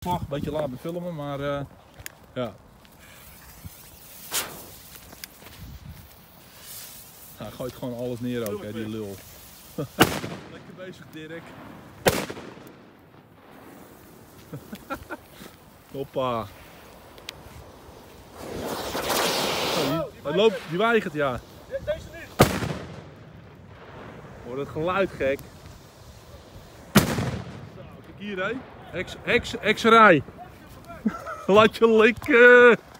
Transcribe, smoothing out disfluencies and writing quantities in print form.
een beetje laat met filmen, maar ja. Hij gooit gewoon alles neer ook, hè, die lul. Lekker bezig, Dirk. Hoppa. Hij loopt, die weigert, ja. Deze niet. Hoor het geluid gek. Zo, kijk hier, hé. Hekserij. Laat je likken.